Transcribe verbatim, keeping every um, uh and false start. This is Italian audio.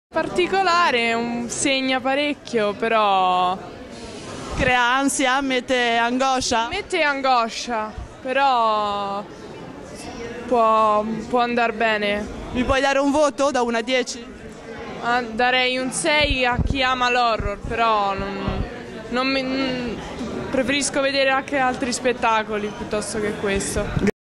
Particolare, un, segna parecchio, però crea ansia, mette angoscia? Mette angoscia, però può, può andare bene. Mi puoi dare un voto da uno a dieci? Ah, darei un sei a chi ama l'horror, però non, non mi, preferisco vedere anche altri spettacoli piuttosto che questo.